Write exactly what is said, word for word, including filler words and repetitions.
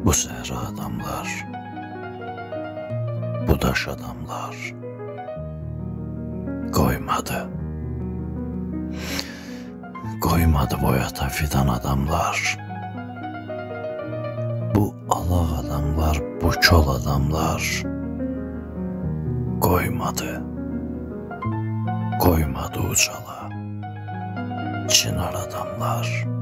Bu səhra adamlar, bu daş adamlar qoymadı. Qoymadı boyata fidan adamlar. Bu alaq adamlar, bu kol adamlar qoymadı. Qoymadı ucala çınar adamlar.